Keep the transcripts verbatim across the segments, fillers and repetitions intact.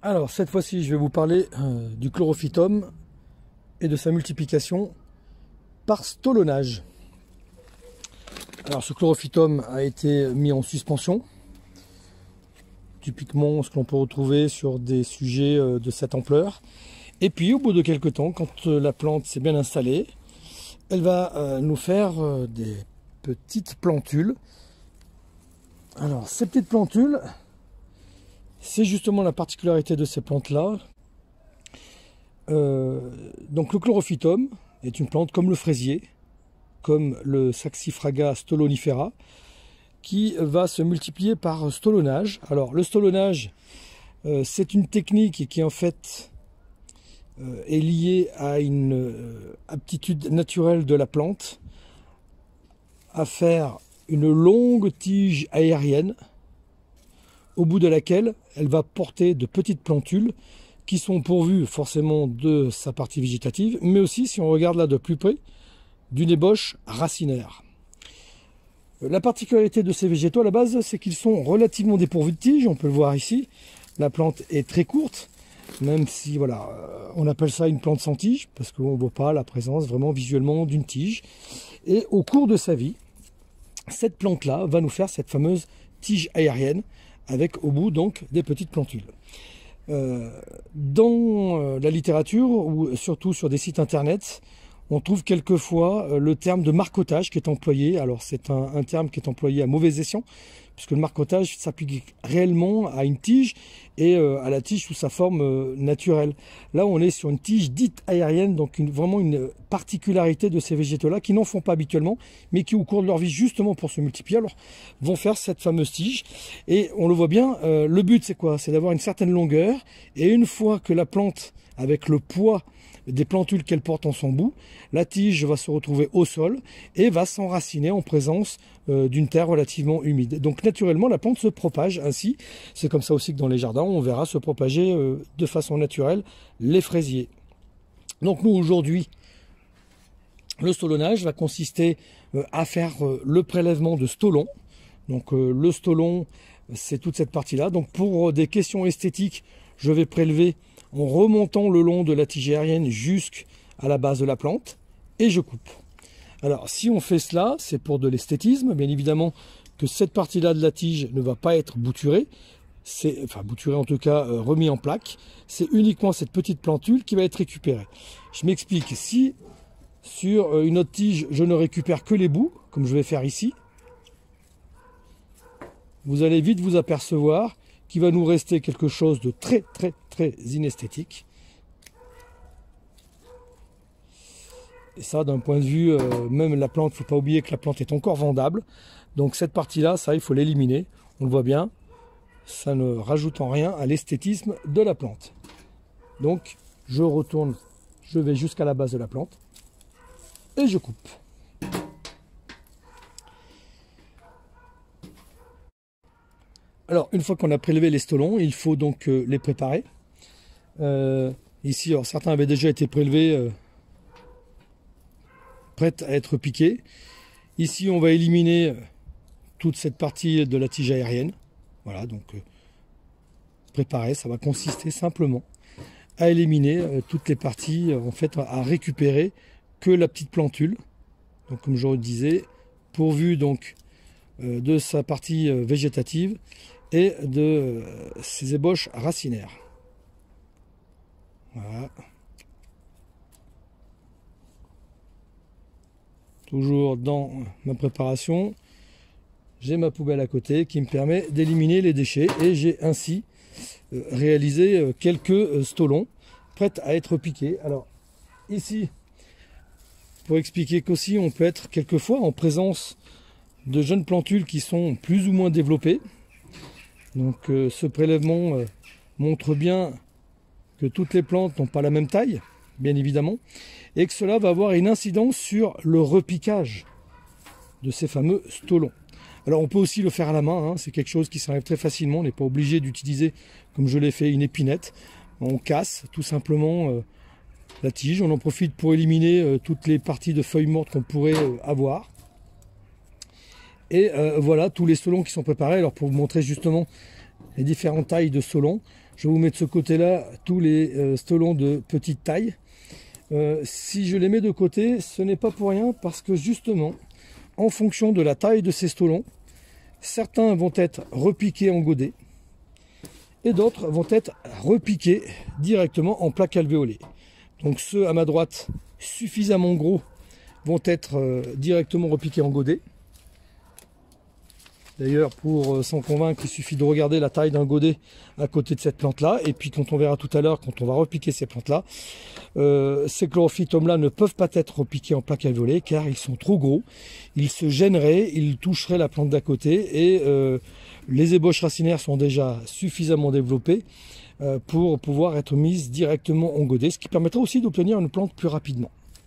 Alors cette fois-ci je vais vous parler euh, du chlorophytum et de sa multiplication par stolonnage. Alors ce chlorophytum a été mis en suspension, typiquement ce que l'on peut retrouver sur des sujets euh, de cette ampleur. Et puis au bout de quelques temps, quand euh, la plante s'est bien installée, elle va euh, nous faire euh, des petites plantules. Alors ces petites plantules, c'est justement la particularité de ces plantes-là. Euh, donc le chlorophytum est une plante comme le fraisier, comme le Saxifraga stolonifera, qui va se multiplier par stolonnage. Alors le stolonnage, euh, c'est une technique qui en fait euh, est liée à une euh, aptitude naturelle de la plante à faire une longue tige aérienne, au bout de laquelle elle va porter de petites plantules qui sont pourvues forcément de sa partie végétative, mais aussi, si on regarde là de plus près, d'une ébauche racinaire. La particularité de ces végétaux à la base, c'est qu'ils sont relativement dépourvus de tiges. On peut le voir ici, la plante est très courte, même si voilà, on appelle ça une plante sans tige, parce qu'on ne voit pas la présence vraiment visuellement d'une tige. Et au cours de sa vie, cette plante-là va nous faire cette fameuse tige aérienne, avec au bout donc des petites plantules. Euh, dans euh, la littérature, ou surtout sur des sites internet, on trouve quelquefois euh, le terme de marcotage qui est employé. Alors c'est un, un terme qui est employé à mauvais escient, puisque le marcotage s'applique réellement à une tige et euh, à la tige sous sa forme euh, naturelle. Là on est sur une tige dite aérienne, donc une, vraiment une particularité de ces végétaux-là qui n'en font pas habituellement, mais qui au cours de leur vie, justement pour se multiplier, alors vont faire cette fameuse tige. Et on le voit bien, euh, le but c'est quoi? C'est d'avoir une certaine longueur, et une fois que la plante, avec le poids des plantules qu'elle porte en son bout, la tige va se retrouver au sol et va s'enraciner en présence euh, d'une terre relativement humide. Donc naturellement la plante se propage ainsi. C'est comme ça aussi que dans les jardins on verra se propager euh, de façon naturelle les fraisiers. Donc nous aujourd'hui, le stolonnage va consister euh, à faire euh, le prélèvement de stolons. Donc euh, le stolon, c'est toute cette partie là. Donc pour euh, des questions esthétiques, je vais prélever en remontant le long de la tige aérienne jusqu'à la base de la plante, et je coupe. Alors si on fait cela, c'est pour de l'esthétisme, bien évidemment que cette partie-là de la tige ne va pas être bouturée, c'est, enfin bouturée en tout cas, euh, remis en plaque, c'est uniquement cette petite plantule qui va être récupérée. Je m'explique, si sur une autre tige je ne récupère que les bouts, comme je vais faire ici, vous allez vite vous apercevoir qu'il va nous rester quelque chose de très très très inesthétique. Et ça, d'un point de vue, euh, même la plante, il ne faut pas oublier que la plante est encore vendable. Donc cette partie-là, ça, il faut l'éliminer. On le voit bien, ça ne rajoute en rien à l'esthétisme de la plante. Donc je retourne, je vais jusqu'à la base de la plante et je coupe. Alors, une fois qu'on a prélevé les stolons, il faut donc euh, les préparer. Euh, ici, alors, certains avaient déjà été prélevés, euh, prêts à être piqués. Ici, on va éliminer euh, toute cette partie de la tige aérienne. Voilà, donc euh, préparer, ça va consister simplement à éliminer euh, toutes les parties, euh, en fait, à récupérer que la petite plantule. Donc, comme je le disais, pourvu donc euh, de sa partie euh, végétative et de ces ébauches racinaires. Voilà. Toujours dans ma préparation, j'ai ma poubelle à côté qui me permet d'éliminer les déchets, et j'ai ainsi réalisé quelques stolons prêts à être piqués. Alors ici, pour expliquer qu'aussi on peut être quelquefois en présence de jeunes plantules qui sont plus ou moins développées. Donc euh, ce prélèvement euh, montre bien que toutes les plantes n'ont pas la même taille, bien évidemment, et que cela va avoir une incidence sur le repiquage de ces fameux stolons. Alors on peut aussi le faire à la main, hein, c'est quelque chose qui s'arrive très facilement, on n'est pas obligé d'utiliser, comme je l'ai fait, une épinette. On casse tout simplement euh, la tige, on en profite pour éliminer euh, toutes les parties de feuilles mortes qu'on pourrait euh, avoir. Et euh, voilà tous les stolons qui sont préparés. Alors pour vous montrer justement les différentes tailles de stolons, Je vous mets de ce côté-là tous les euh, stolons de petite taille. Euh, si je les mets de côté, ce n'est pas pour rien, parce que justement, en fonction de la taille de ces stolons, certains vont être repiqués en godet et d'autres vont être repiqués directement en plaque alvéolée. Donc ceux à ma droite, suffisamment gros, vont être euh, directement repiqués en godet. D'ailleurs, pour euh, s'en convaincre, il suffit de regarder la taille d'un godet à côté de cette plante-là. Et puis, quand on verra tout à l'heure, quand on va repiquer ces plantes-là, euh, ces chlorophytums-là ne peuvent pas être repiqués en plaque alvéolée car ils sont trop gros. Ils se gêneraient, ils toucheraient la plante d'à côté. Et euh, les ébauches racinaires sont déjà suffisamment développées euh, pour pouvoir être mises directement en godet, ce qui permettra aussi d'obtenir une plante plus rapidement.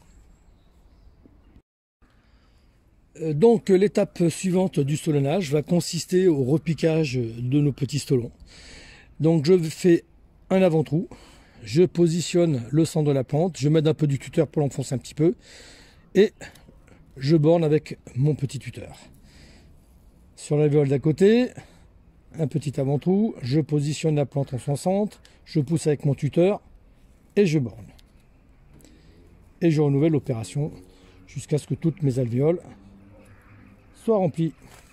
Donc l'étape suivante du stolonnage va consister au repiquage de nos petits stolons. Donc je fais un avant-trou, je positionne le centre de la plante, je mets un peu du tuteur pour l'enfoncer un petit peu et je borne avec mon petit tuteur. Sur l'alvéole d'à côté, un petit avant-trou, je positionne la plante en son centre, je pousse avec mon tuteur et je borne. Et je renouvelle l'opération jusqu'à ce que toutes mes alvéoles soit rempli.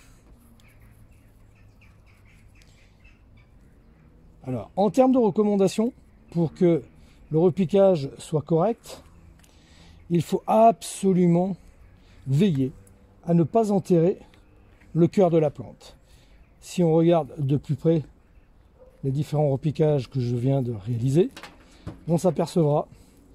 Alors, en termes de recommandations, pour que le repiquage soit correct, il faut absolument veiller à ne pas enterrer le cœur de la plante. Si on regarde de plus près les différents repiquages que je viens de réaliser, on s'apercevra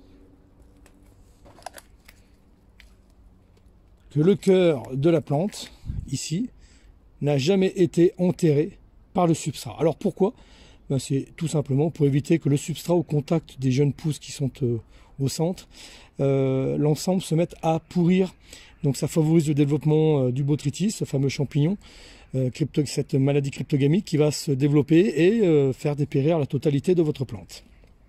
que le cœur de la plante, ici, n'a jamais été enterré par le substrat. Alors pourquoi? Ben c'est tout simplement pour éviter que le substrat, au contact des jeunes pousses qui sont euh, au centre, euh, l'ensemble se mette à pourrir. Donc ça favorise le développement euh, du botrytis, ce fameux champignon, euh, crypto, cette maladie cryptogamique qui va se développer et euh, faire dépérir la totalité de votre plante.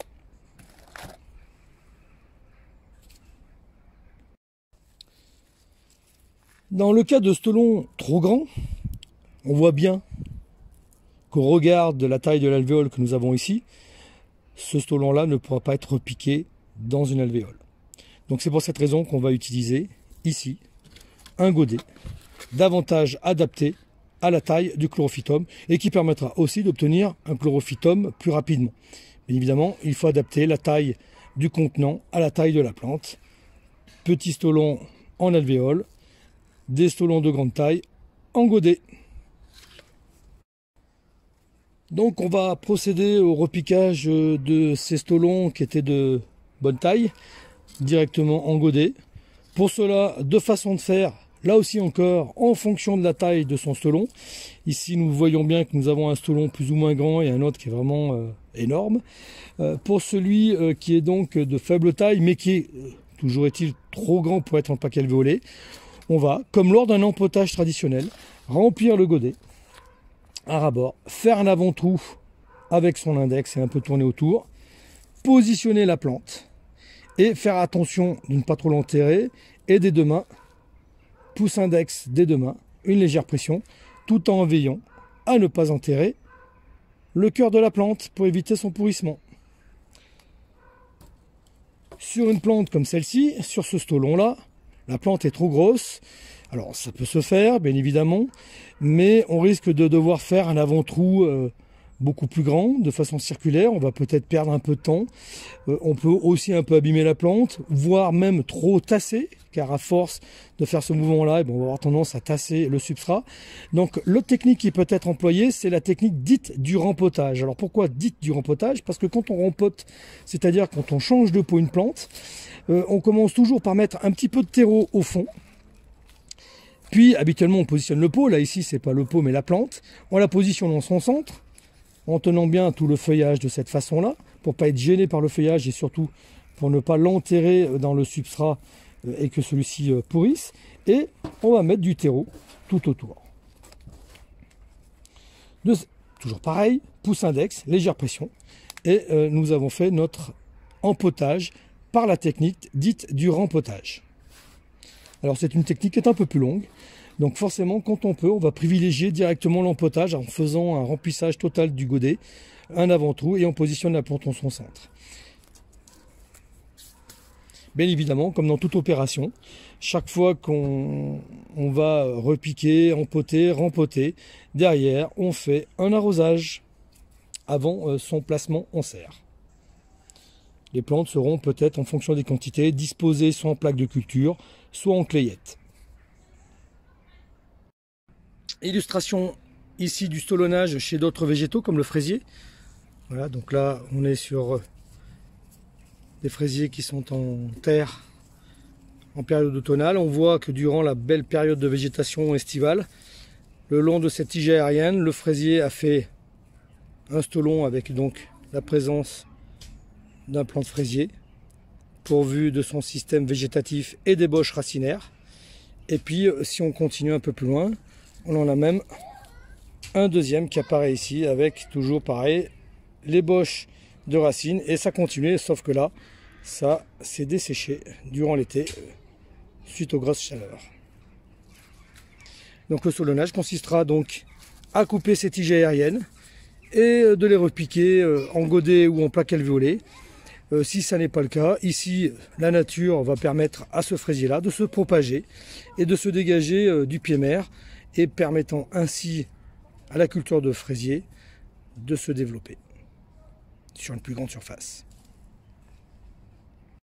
Dans le cas de stolons trop grands, on voit bien qu'au regard de la taille de l'alvéole que nous avons ici, ce stolon-là ne pourra pas être repiqué dans une alvéole. Donc c'est pour cette raison qu'on va utiliser ici un godet davantage adapté à la taille du chlorophytum et qui permettra aussi d'obtenir un chlorophytum plus rapidement. Bien évidemment, il faut adapter la taille du contenant à la taille de la plante. Petit stolon en alvéole, des stolons de grande taille en godet. Donc on va procéder au repiquage de ces stolons qui étaient de bonne taille directement en godet. Pour cela, deux façons de faire, là aussi encore en fonction de la taille de son stolon. Ici nous voyons bien que nous avons un stolon plus ou moins grand et un autre qui est vraiment euh, énorme. Euh, pour celui euh, qui est donc de faible taille mais qui est, euh, toujours est-il, trop grand pour être en plaque alvéolée, on va, comme lors d'un empotage traditionnel, remplir le godet à ras-bord, faire un avant-trou avec son index et un peu tourner autour, positionner la plante et faire attention de ne pas trop l'enterrer et des deux mains, pouce index des deux mains, une légère pression, tout en veillant à ne pas enterrer le cœur de la plante pour éviter son pourrissement. Sur une plante comme celle-ci, sur ce stolon-là, la plante est trop grosse, alors ça peut se faire bien évidemment, mais on risque de devoir faire un avant-trou euh, beaucoup plus grand, de façon circulaire, on va peut-être perdre un peu de temps, euh, on peut aussi un peu abîmer la plante, voire même trop tasser, car à force de faire ce mouvement-là, eh ben, on va avoir tendance à tasser le substrat. Donc l'autre technique qui peut être employée, c'est la technique dite du rempotage. Alors pourquoi dite du rempotage? Parce que quand on rempote, c'est-à-dire quand on change de pot une plante, euh, on commence toujours par mettre un petit peu de terreau au fond. Puis habituellement on positionne le pot, là ici c'est pas le pot mais la plante, on la positionne dans son centre, en tenant bien tout le feuillage de cette façon-là, pour pas être gêné par le feuillage et surtout pour ne pas l'enterrer dans le substrat et que celui-ci pourrisse. Et on va mettre du terreau tout autour. De, toujours pareil, pouce index, légère pression, et euh, nous avons fait notre empotage par la technique dite du rempotage. Alors c'est une technique qui est un peu plus longue, Donc forcément, quand on peut, on va privilégier directement l'empotage en faisant un remplissage total du godet, un avant-trou, et on positionne la plante en son centre. Bien évidemment, comme dans toute opération, chaque fois qu'on on va repiquer, empoter, rempoter, derrière, on fait un arrosage avant son placement en serre. Les plantes seront peut-être, en fonction des quantités, disposées soit en plaques de culture, soit en clayettes. Illustration ici du stolonnage chez d'autres végétaux comme le fraisier. Voilà, donc là on est sur des fraisiers qui sont en terre en période automnale. On voit que durant la belle période de végétation estivale, le long de cette tige aérienne, le fraisier a fait un stolon avec donc la présence d'un plant de fraisier, pourvu de son système végétatif et d'ébauches racinaires. Et puis si on continue un peu plus loin, on en a même un deuxième qui apparaît ici avec toujours pareil l'ébauche de racines, et ça continue, sauf que là ça s'est desséché durant l'été suite aux grosses chaleurs. Donc le stolonnage consistera donc à couper ces tiges aériennes et de les repiquer en godet ou en plaque alvéolée. Euh, si ça n'est pas le cas, ici la nature va permettre à ce fraisier là de se propager et de se dégager euh, du pied mère, et permettant ainsi à la culture de fraisier de se développer sur une plus grande surface.